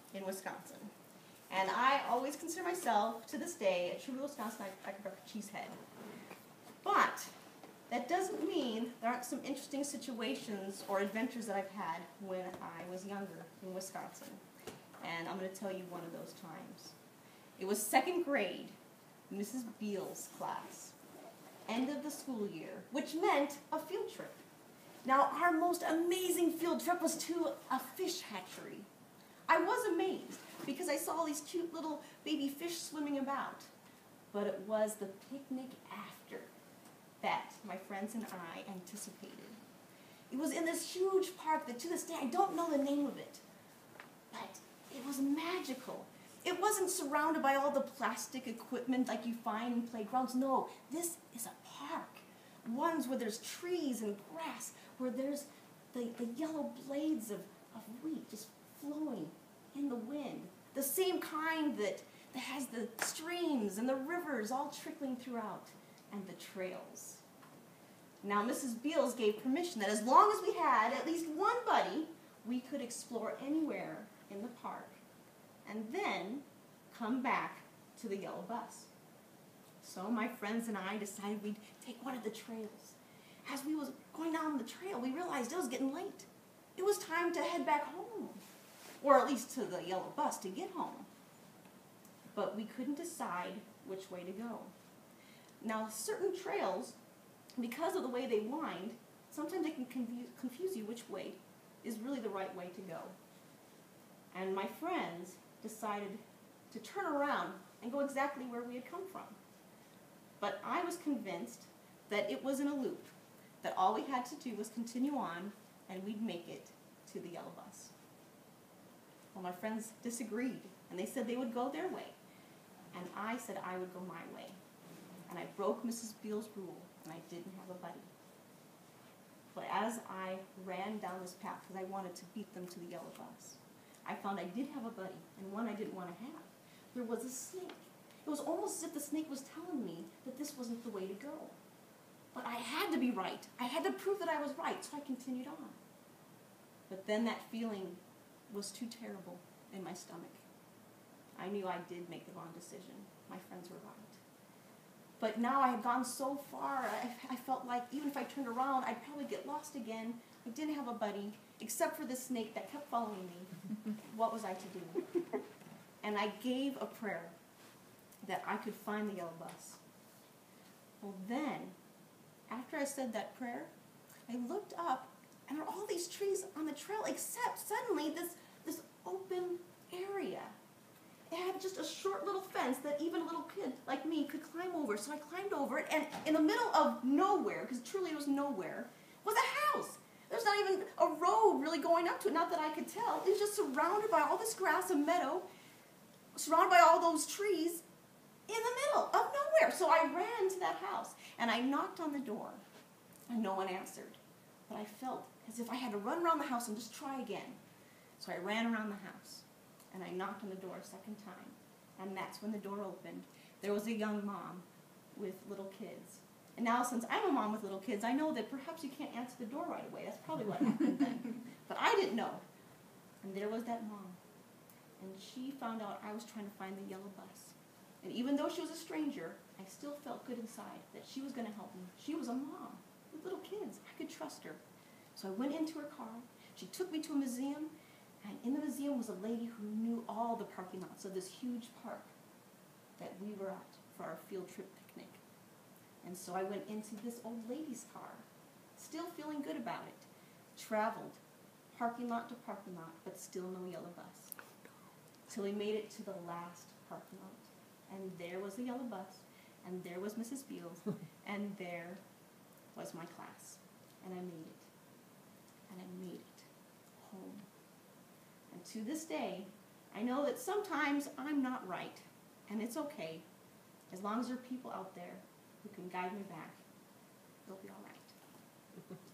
in Wisconsin. And I always consider myself, to this day, a true Wisconsin cheesehead. But that doesn't mean there aren't some interesting situations or adventures that I've had when I was younger in Wisconsin. And I'm going to tell you one of those times. It was second grade, Mrs. Beals' class, end of the school year, which meant a field trip. Now, our most amazing field trip was to a fish hatchery. I was amazed because I saw these cute little baby fish swimming about. But it was the picnic after that my friends and I anticipated. It was in this huge park that to this day I don't know the name of it, but it was magical. It wasn't surrounded by all the plastic equipment like you find in playgrounds. No, this is a park. Ones where there's trees and grass, where there's the yellow blades of wheat just flowing in the wind. The same kind that has the streams and the rivers all trickling throughout, and the trails. Now, Mrs. Beals gave permission that as long as we had at least one buddy, we could explore anywhere in the park, and then come back to the yellow bus. So my friends and I decided we'd take one of the trails. As we was going down the trail, we realized it was getting late. It was time to head back home, or at least to the yellow bus to get home. But we couldn't decide which way to go. Now, certain trails, because of the way they wind, sometimes they can confuse you which way is really the right way to go. And my friends decided to turn around and go exactly where we had come from. But I was convinced that it was in a loop, that all we had to do was continue on and we'd make it to the yellow bus. Well, my friends disagreed, and they said they would go their way, and I said I would go my way. And I broke Mrs. Beals' rule, and I didn't have a buddy. But as I ran down this path, because I wanted to beat them to the yellow bus, I found I did have a buddy, and one I didn't want to have. There was a snake. It was almost as if the snake was telling me that this wasn't the way to go. But I had to be right. I had to prove that I was right, so I continued on. But then that feeling was too terrible in my stomach. I knew I did make the wrong decision. My friends were right. But now I had gone so far, I felt like even if I turned around, I'd probably get lost again. I didn't have a buddy, except for this snake that kept following me. What was I to do? And I gave a prayer that I could find the yellow bus. Well then, after I said that prayer, I looked up, and there are all these trees on the trail, except suddenly this open area. It had just a short little fence that even a little kid like me could climb over. So I climbed over it, and in the middle of nowhere, because truly it was nowhere, was a house. There's not even a road really going up to it, not that I could tell. It was just surrounded by all this grass and meadow, surrounded by all those trees in the middle of nowhere. So I ran to that house, and I knocked on the door, and no one answered. But I felt as if I had to run around the house and just try again. So I ran around the house, and I knocked on the door a second time, and that's when the door opened. There was a young mom with little kids. And now, since I'm a mom with little kids, I know that perhaps you can't answer the door right away. That's probably what happened then. But I didn't know. And there was that mom. And she found out I was trying to find the yellow bus. And even though she was a stranger, I still felt good inside that she was going to help me. She was a mom with little kids. I could trust her. So I went into her car. She took me to a museum. And in the museum was a lady who knew all the parking lots of this huge park that we were at for our field trip picnic. And so I went into this old lady's car, still feeling good about it. Traveled parking lot to parking lot, but still no yellow bus. Till we made it to the last parking lot. And there was the yellow bus, and there was Mrs. Beals, and there was my class. And I made it. And I made it home. And to this day, I know that sometimes I'm not right, and it's okay. As long as there are people out there who can guide me back, it'll be all right.